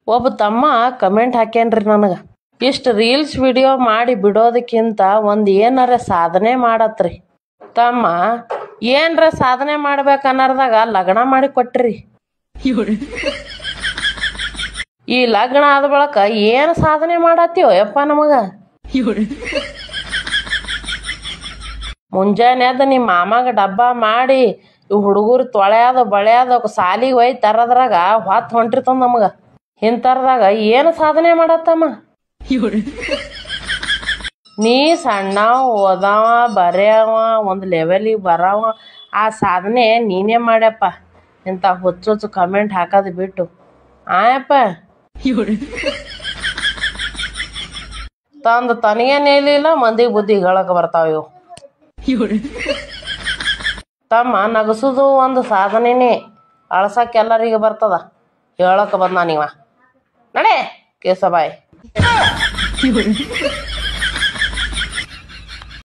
ಒಬ್ಬ ತಮ್ಮ ಕಮೆಂಟ್ ಹಾಕ್ಯಾನ್ರಿ ನನಗೆ, ಇಷ್ಟು ರೀಲ್ಸ್ ವಿಡಿಯೋ ಮಾಡಿ ಬಿಡೋದಕ್ಕಿಂತ ಒಂದು ಏನಾರ ಸಾಧನೆ ಮಾಡತ್ರಿ ತಮ್ಮ. ಏನರ ಸಾಧನೆ ಮಾಡ್ಬೇಕನ್ನೋದಾಗ ಲಗ್ನ ಮಾಡಿ ಕೊಟ್ರಿ. ಈ ಲಗ್ನ ಆದ ಬಳಕ ಏನು ಸಾಧನೆ ಮಾಡತ್ತೀವೋ ಯಪ್ಪ ನಮಗ. ಮುಂಜಾನೆ ಎದ್ದು ನಿಮ್ಮ ಮಾಮಾಗ ಡಬ್ಬ ಮಾಡಿ ಇವು ಹುಡುಗರು ತೊಳೆಯೋದು ಬಳೆಯೋದು ಸಾಲಿಗೆ ಒಯ್ದು ತರದ್ರಾಗ ಹೊತ್ತು ಹೊಂಟಿರ್ತದ ನಮಗ. ಇಂಥರದಾಗ ಏನು ಸಾಧನೆ ಮಾಡತ್ತಮ್ಮ. ನೀ ಸಣ್ಣ ಓದವ ಬರೆಯವ ಒಂದು ಲೆವೆಲಿಗೆ ಬರವ, ಆ ಸಾಧನೆ ನೀನೇ ಮಾಡ್ಯಪ್ಪ. ಇಂಥ ಹುಚ್ಚು ಕಮೆಂಟ್ ಹಾಕೋದು ಬಿಟ್ಟು ಆಯಪ್ಪ ತಂದು ತನಗೇನಿಲ್ಲ ಮಂದಿಗೆ ಬುದ್ಧಿ ಹೇಳಕ್ಕೆ ಬರ್ತಾವ ಇವು. ತಮ್ಮ ನಗಸುದು ಒಂದು ಸಾಧನೆನೇ, ಅಳ್ಸಕ್ಕೆ ಎಲ್ಲರಿಗೆ ಬರ್ತದ. ಹೇಳಕ್ಕೆ ಬಂದ ನೀವ ನಡೆ ಕೇಸಬಾಯ್.